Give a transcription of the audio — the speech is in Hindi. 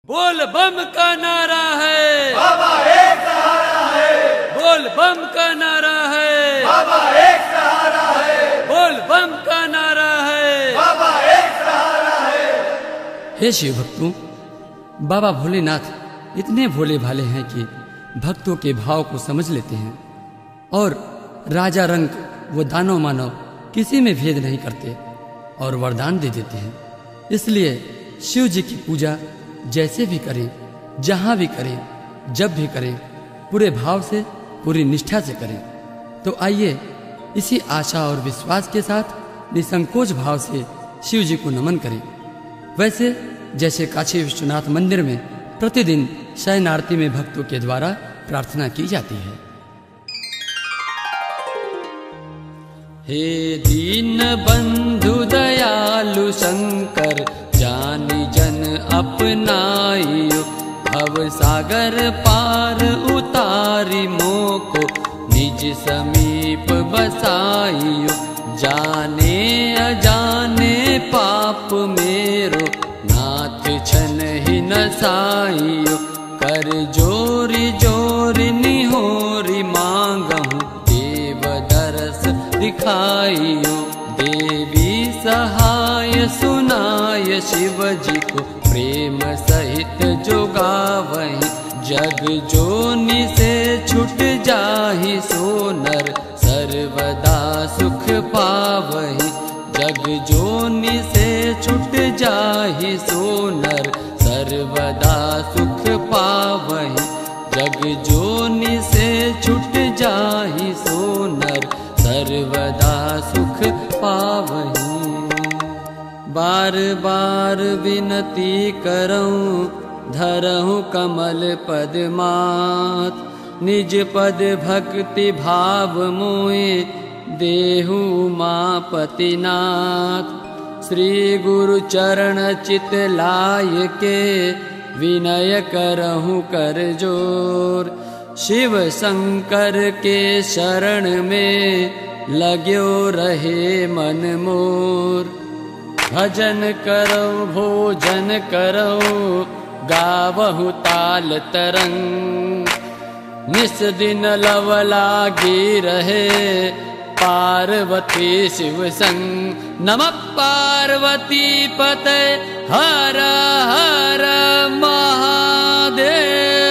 बोल बम का नारा है, बाबा एक सहारा है। बोल बम का नारा है, बाबा एक सहारा है। बोल बम का नारा है, बाबा एक सहारा है। हे शिव भक्तों, बाबा भोलेनाथ इतने भोले भाले हैं कि भक्तों के भाव को समझ लेते हैं और राजा रंक व दानव मानव किसी में भेद नहीं करते और वरदान दे देते हैं। इसलिए शिव जी की पूजा जैसे भी करें, जहां भी करें, जब भी करें, पूरे भाव से, पूरी निष्ठा से करें। तो आइए इसी आशा और विश्वास के साथ निसंकोच भाव से शिव जी को नमन करें। वैसे जैसे काशी विश्वनाथ मंदिर में प्रतिदिन शयन आरती में भक्तों के द्वारा प्रार्थना की जाती है। हे दीन बंधु दयालु शंकर, जानी जन अपनाइयो, भव सागर पार उतारी मोको, निज समीप बसाइयो। जाने अजाने पाप मेरो, नाथ छन ही नसाइयो। कर जोरी जोरी निहोरी मांगहूँ, देव दरस दिखाइयो। देवी सहाय सुनाय शिव जी को, प्रेम सहित जो गावहीं। जग जोनि से छुट जाहि सो नर, सर्वदा सुख पावहीं। जग जोनि से छुट जाहि सो नर, सर्वदा सुख पावहीं। जग जोनि से छुट जाहि सो नर, सर्वदा सुख पावहीं। बार बार विनती करऊं, धरहूं कमल पद मात। निज पद भक्ति भाव मोए, देहु उमापति नाथ। श्री गुरु चरण चित लाय के, विनय करहूं कर जोर। शिव शंकर के शरण में, लाग्यो रहे मन मोर। भजन करो भोजन करो, गावहु ताल तरंग। निस दिन लव लागी रहे, पार्वती शिव संग। नमः पार्वती पते हर हर महादेव।